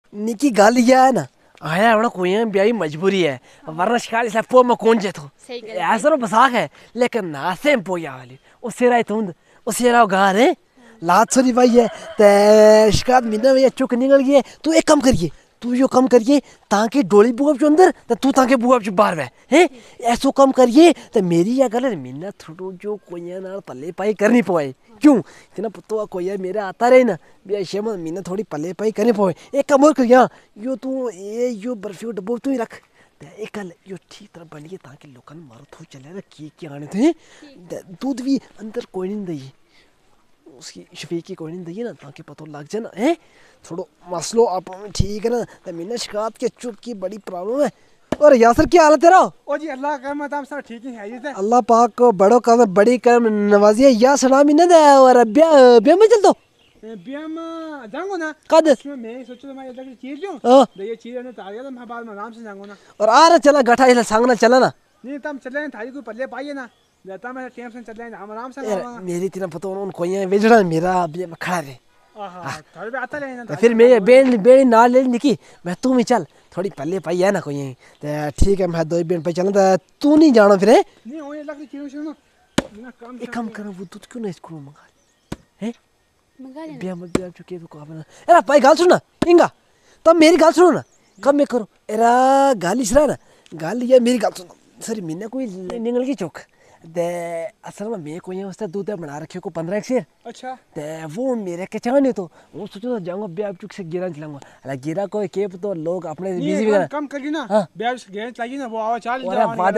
निकी गल ये है ना आया अपना कोई ब्याही मजबूरी है वरना शिकार इसलिए पो में कौन जे तो ऐसा बसाख है लेकिन नासे में पोया वाली उससे राय तुंद उससे राव गार है लात सोरी भाई है ते शिकार मिना में चुक निकल गई है तू एक काम करिए तू यो कम करिए ताकि डोली बुआ जो अंदर तो तू ताकि बुआ जो बाहर वे हैं ऐसो कम करिए तो मेरी या गल मिना थोड़ो जो कोई ना पल्ले पाई करनी पवे क्यों इतना पुतो कोई मेरे आता रहे ना बे शेम मिना थोड़ी पल्ले पाई करनी पवे एक काम और करिया यो तू ये यो बर्फी डब्बो तू ही रख एक गल यो ठीक तरह बनिए ताकि लोगन मारो थो चले रे की आने थे दूध भी अंदर कोई नहीं दई उसकी शफीक की कोई नहीं दी ना ताकि पता लग जाए ना है थोड़ा मसलो आप ठीक है ना तो मैंने शिकायत के चुप की बड़ी प्रॉब्लम है। और यासर क्या हालत तेरा? ओ जी अल्लाह का रहमत हम सब ठीक ही है ये अल्लाह पाक को बड़ो का बड़ी करम नवाजी है या सना मिन्ने दे और ब्याह में चल दो ब्याह में जाऊंगा ना कद मैं सोचो मैं इधर की चीज लूं ये चीज ने तारिया तो मैं बाद में आराम से जाऊंगा ना और आ रहा चला गठा इला सांगना चला ना नहीं तम चले थारी कोई पल्ले पाइए ना जाता मैं टाइम से चल हम आराम से मेरी तेरा पता उन कोई है वेजड़ा मेरा अभी मैं खड़ा रे थारे पे आता रहे ना फिर मैं बेन ना ले निकी मैं तू ही चल थोड़ी पल्ले पाई है ना कोई तो ठीक है मैं दो बेन पे चलना तू नहीं जाना फिर नहीं ओए लग क्यों सुनो ना काम एक काम करो वो दूध क्यों नहीं इसको मंगा हैं मंगा ले बिया मत बिया चुके तो काम एरा भाई गाल सुन ना इंगा तब मेरी गाल सुनो ना कब मैं करो एरा गाली सरा ना गाली ये मेरी गाल सुनो सर मैंने कोई निकल की चौक दे असल में मैं कोई उससे दूध बना रखे को 15 शेर अच्छा ते वो मेरे के चाहने तो वो सोचो जाऊंगा ब्याह चुक से गिरा चलाऊंगा अला गिरा कोई के तो लोग अपने बिजी भी कम करिए ना ब्याह से गिरा चलाइए ना वो आवा चाल और बाद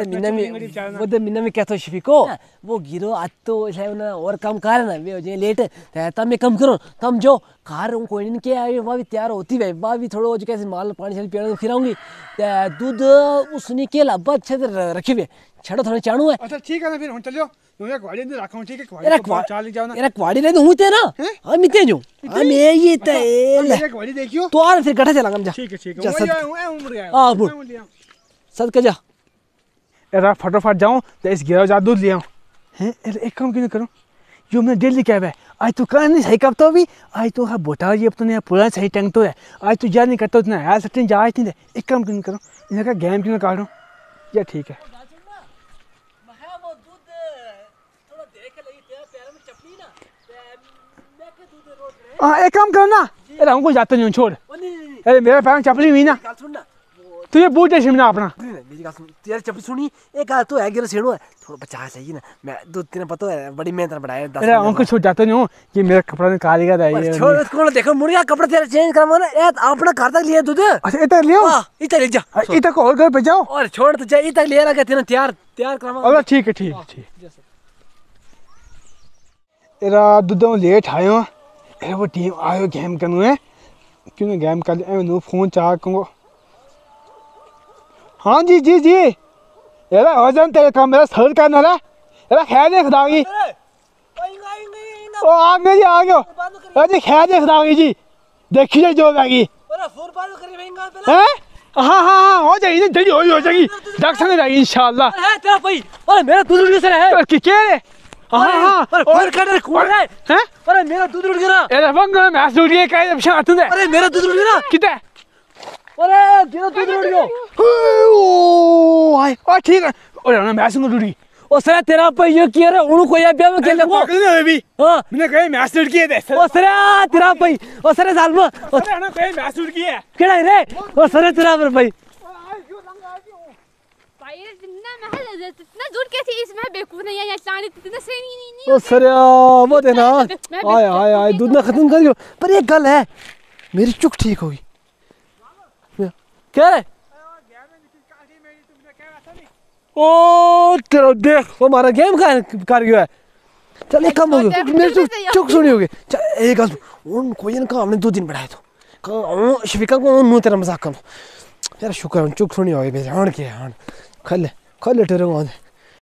मिन्ना में कहतो शफीको वो गिरो आज तो है ना और कम कर ना वे हो जाए लेट तब मैं कम करो तम जो कार कोई नहीं के आई वह भी तैयार होती है वह भी थोड़ा जो कैसे माल पानी से पीने फिर आऊंगी दूध उसने के लाभ अच्छे से रखी हुए छड़ो थोड़ा चाणू है अच्छा ठीक है ना फिर हम चलियो मैं क्वाडी दे रखा हूं ठीक है क्वाडी चाल ले जाओ ना एरा क्वाडी रे हूं ते ना हम इते जो हम ये ते ले क्वाडी देखियो तो आ फिर गठा चलांगा जा ठीक है मैं उम्र गया हां बुढ़ सद के जा एरा फटाफट जाऊं तो इस गिरा जा दूध ले आऊं हैं एक काम क्यों करूं जो मैं डेली क्या है आज तो कर नहीं सही कब तो भी आज तो बोटा ये तो नहीं पूरा सही टंग तो है आज तो जा नहीं करता उतना है सटिन जा आई थी एक काम क्यों करूं इनका गेम क्यों काटूं या ठीक है एक काम करो ना अरे हमको जाता नहीं छोड़ अरे मेरे पैर में चपली हुई ना तुझे बूट है शिमला अपना मेरी बात सुन तेरी चपली सुनी एक हाथ तो है गिर सेणो है थोड़ा बचा चाहिए ना मैं दो तीन पता है बड़ी मेहनत बढ़ाया 10 अरे हमको छोड़ जाता नहीं हूं ये मेरा कपड़ा ने कारीगर है ये छोड़ कौन देखो मुड़िया कपड़ा तेरा चेंज करवाना ए अपना घर तक लिए दूध अच्छा इधर लियो इधर ले जा इधर को और घर पे जाओ और छोड़ तो जा इधर ले रहा तेरा तैयार करवा अरे ठीक है ठीक एरा दूध लेट आयो अरे वो टीम आयो गेम करनु है क्यों गेम कर नो फोन चाह को हाँ जी यार हो जान तेरे काम मेरा सर करना है यार खैर देख दागी ओ आ गए अरे खैर देख दागी जी देखिए जो दागी अरे फोन बात कर रहेंगे पहले हैं हाँ हो जाएगी जल्दी हो जाएगी डॉक्टर ने जाएगी इंशाल्लाह है तेरा भाई अरे मेरा दूध उड़ गया है क्या है हाँ और कर कौन है हैं अरे मेरा दूध उड़ गया अरे वंग मैच उड़ गया काय अब आते हैं अरे मेरा दूध उड़ गया कितना अरे तेरा दूध उड़ गया ओ हाय ओ ठीक है अरे ना मैच उड़ गई ओ सर तेरा भाई ये किया रे उन को या ब्याह में खेलने को पकड़ने अभी हां मैंने कहे मैच उड़ गया थे ओ सर तेरा भाई ओ सर सालमा ओ सर ना कहे मैच उड़ गया केड़ा रे ओ सर तेरा भाई इतना दूर कैसे इसमें बेवकूफ नहीं है या चांदी इतना सही नहीं ओ सर वो देना हाय दूध ना खत्म कर दियो पर एक गल है मेरी चुक ठीक होगी क्या है ओ तेरा देख वो हमारा गेम कर गया है चल एक काम हो गया मेरी चुक सुनी होगी चल एक गल उन कोई ना हमने 2 दिन बढ़ाया तो शफीका को नु तेरा मजाक कर यार शुक्र चुक सुनी होगी मेरे हां के हां खल ले टेरे